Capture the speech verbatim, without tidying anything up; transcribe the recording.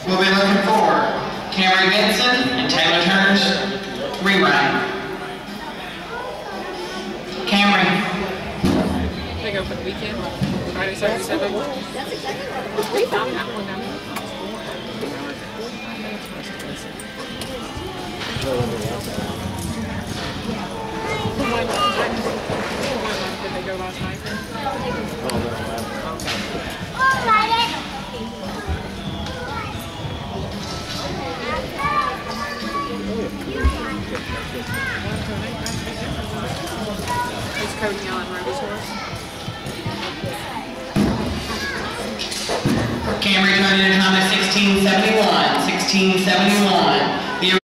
We'll be looking for Camry Benson and Taylor Turner's Rewrite. Camry. They go for the weekend. Friday, Saturday, Sunday. That's exactly right. We found that one down there. Did they go last night? Oh, light it. It's Cody on Ruby's horse. Camry turning in time is sixteen seventy-one. sixteen seventy-one.